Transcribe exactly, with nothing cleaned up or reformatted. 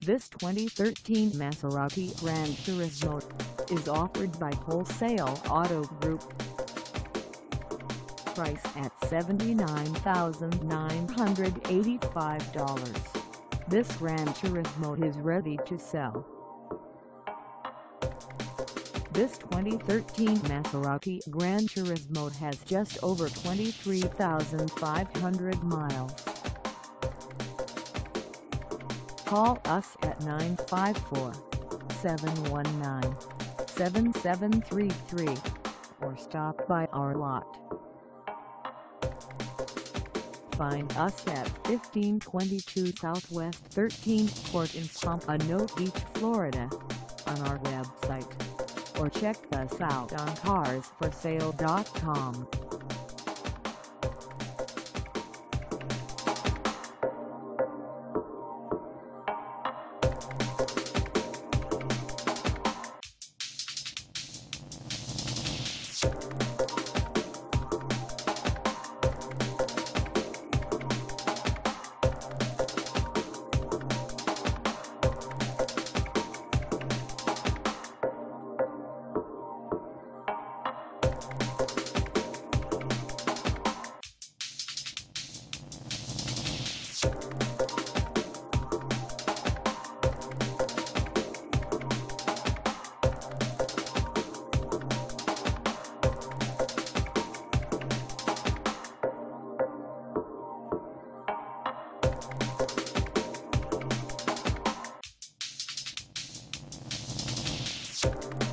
This twenty thirteen Maserati GranTurismo is offered by Wholesale Auto Group. Price at seventy-nine thousand nine hundred eighty-five dollars. This GranTurismo is ready to sell. This twenty thirteen Maserati GranTurismo has just over twenty-three thousand five hundred miles. Call us at nine five four, seven one nine, seven seven three three or stop by our lot. Find us at fifteen twenty-two Southwest thirteenth Court in Pompano Beach, Florida, on our website, or check us out on cars for sale dot com. You